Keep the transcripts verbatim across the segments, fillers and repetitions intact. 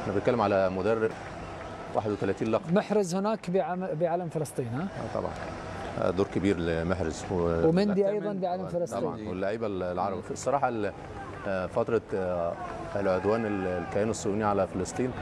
احنا بنتكلم على مدرب واحد وثلاثين لقب. محرز هناك بعلم فلسطين. ها طبعا دور كبير لمحرز و... ومندي ايضا بعلم فلسطين طبعا، واللعيبه العرب. الصراحه فتره العدوان الكيان الصهيوني على فلسطين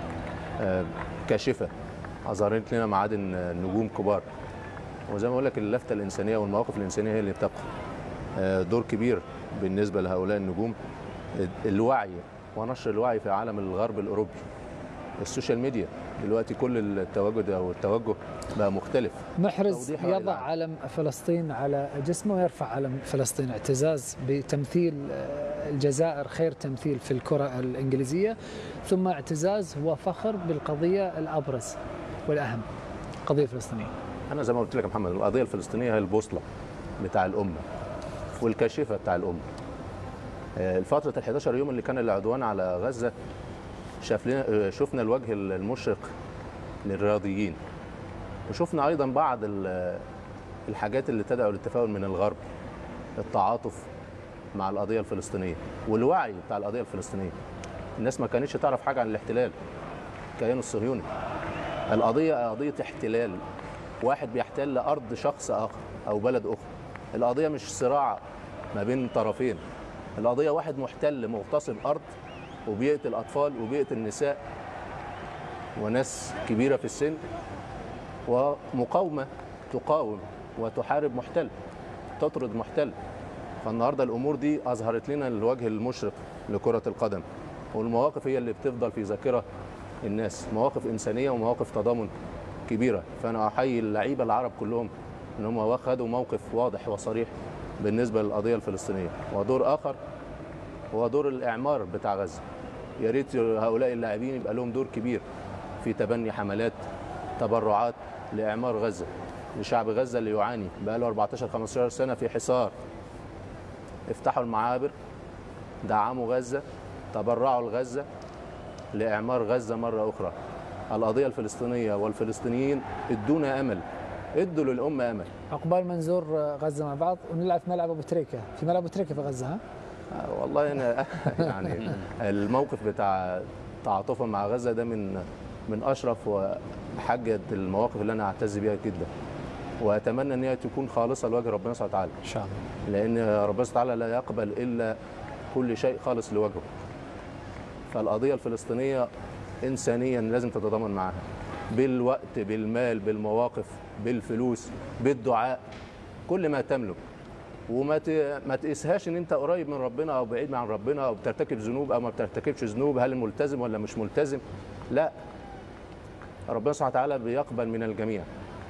كاشفه، اظهرت لنا معادن نجوم كبار، وزي ما بقول لك اللفته الانسانيه والمواقف الانسانيه هي اللي بتبقى دور كبير بالنسبه لهؤلاء النجوم. الوعي ونشر الوعي في عالم الغرب الاوروبي، السوشيال ميديا دلوقتي كل التواجد او التوجه بقى مختلف. محرز يضع علم فلسطين على جسمه ويرفع علم فلسطين، اعتزاز بتمثيل الجزائر خير تمثيل في الكرة الإنجليزية، ثم اعتزاز وفخر بالقضية الأبرز والأهم، القضية الفلسطينية. أنا زي ما قلت لك يا محمد، القضية الفلسطينية هي البوصلة بتاع الأمة والكاشفة بتاع الأمة. الفترة ال حداشر يوم اللي كان العدوان على غزة شاف لنا شفنا الوجه المشرق للرياضيين، وشفنا أيضا بعض الحاجات اللي تدعو للتفاؤل من الغرب، التعاطف مع القضية الفلسطينية والوعي بتاع القضية الفلسطينية. الناس ما كانتش تعرف حاجة عن الاحتلال، الكيان الصهيوني. القضية قضية احتلال، واحد بيحتل أرض شخص آخر أو بلد أخرى. القضية مش صراع ما بين طرفين، القضية واحد محتل مغتصب أرض وبيقتل أطفال وبيقتل النساء وناس كبيرة في السن، ومقاومة تقاوم وتحارب محتل، تطرد محتل. فالنهارده الأمور دي أظهرت لنا الوجه المشرق لكرة القدم، والمواقف هي اللي بتفضل في ذاكرة الناس، مواقف إنسانية ومواقف تضامن كبيرة. فأنا أحيي اللعيبة العرب كلهم إن هم خدوا موقف واضح وصريح بالنسبة للقضية الفلسطينية. ودور آخر هو دور الإعمار بتاع غزة. يا ريت هؤلاء اللاعبين يبقى لهم دور كبير في تبني حملات تبرعات لإعمار غزة، لشعب غزة اللي يعاني بقى له أربعتاشر خمستاشر سنة في حصار. افتحوا المعابر، دعموا غزة، تبرعوا لغزة لإعمار غزة مرة أخرى. القضية الفلسطينية والفلسطينيين ادونا أمل، ادوا للأمة أمل. عقبال ما نزور غزة مع بعض ونلعب في ملعب أبو تريكة، في ملعب أبو تريكة في غزة. ها؟ آه والله أنا يعني الموقف بتاع تعاطفهم مع غزة ده من من أشرف وحاجة المواقف اللي أنا أعتز بيها جدا، وأتمنى أن هي تكون خالصة لوجه ربنا سبحانه وتعالى إن شاء الله، لأن ربنا سبحانه وتعالى لا يقبل إلا كل شيء خالص لوجهه. فالقضية الفلسطينية إنسانيا لازم تتضامن معها بالوقت، بالمال، بالمواقف، بالفلوس، بالدعاء، كل ما تملك. وما ما تقيسهاش ان انت قريب من ربنا او بعيد عن ربنا او بترتكب ذنوب او ما بترتكبش ذنوب، هل ملتزم ولا مش ملتزم. لا، ربنا سبحانه وتعالى بيقبل من الجميع.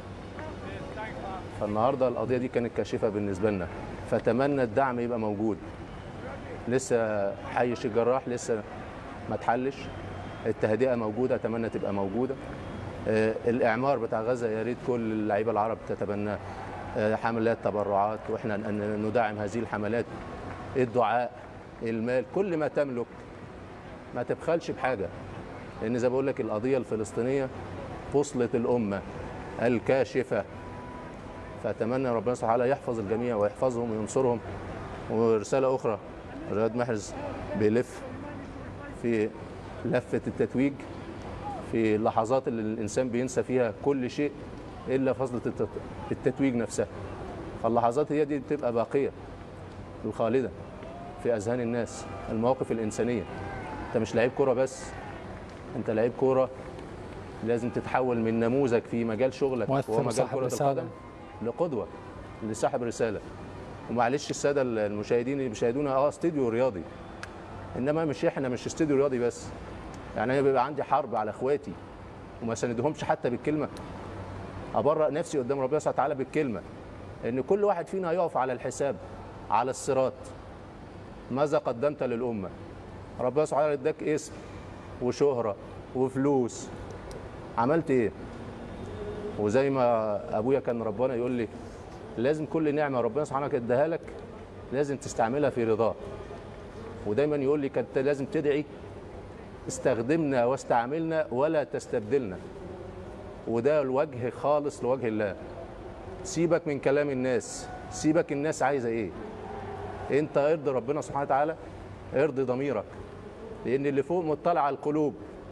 فالنهارده القضيه دي كانت كاشفه بالنسبه لنا، فاتمنى الدعم يبقى موجود. لسه حي الشيخ جراح لسه ما اتحلش، التهدئه موجوده، اتمنى تبقى موجوده. الاعمار بتاع غزه يا ريت كل اللعيبه العرب تتبناه، حملات تبرعات، واحنا ندعم هذه الحملات، الدعاء، المال، كل ما تملك، ما تبخلش بحاجه، لان زي ما بقول لك القضيه الفلسطينيه بوصله الامه الكاشفه. فاتمنى ربنا سبحانه وتعالى يحفظ الجميع ويحفظهم وينصرهم. ورساله اخرى، رياض محرز بيلف في لفه التتويج في اللحظات اللي الانسان بينسى فيها كل شيء الا فضله التتويج نفسها. فاللحظات هي دي بتبقى باقيه الخالده في اذهان الناس، المواقف الانسانيه. انت مش لعيب كوره بس، انت لعيب كوره لازم تتحول من نموذج في مجال شغلك وهو مجال كره القدم لقدوه، لصاحب رساله. ومعلش الساده المشاهدين اللي بيشاهدونا، اه استوديو رياضي، انما مش احنا مش استوديو رياضي بس. يعني انا بيبقى عندي حرب على اخواتي وما ساندهمش حتى بالكلمه، ابرأ نفسي قدام ربنا سبحانه وتعالى بالكلمه، ان كل واحد فينا يقف على الحساب، على الصراط. ماذا قدمت للامه؟ ربنا سبحانه وتعالى اداك اسم وشهره وفلوس، عملت ايه؟ وزي ما ابويا كان ربنا يقول لي لازم كل نعمه ربنا سبحانه وتعالى اداها لك لازم تستعملها في رضاه. ودايما يقول لي كنت لازم تدعي استخدمنا واستعملنا ولا تستبدلنا. وده الوجه خالص لوجه الله. سيبك من كلام الناس، سيبك الناس عايزه ايه، انت ارضي ربنا سبحانه وتعالى، ارضي ضميرك، لان اللي فوق مطلع على القلوب.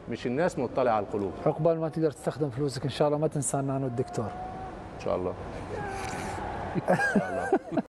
مش الناس مطلعه على القلوب. عقبال ما تقدر تستخدم فلوسك ان شاء الله ما تنسى نانو الدكتور ان شاء الله. ان شاء الله.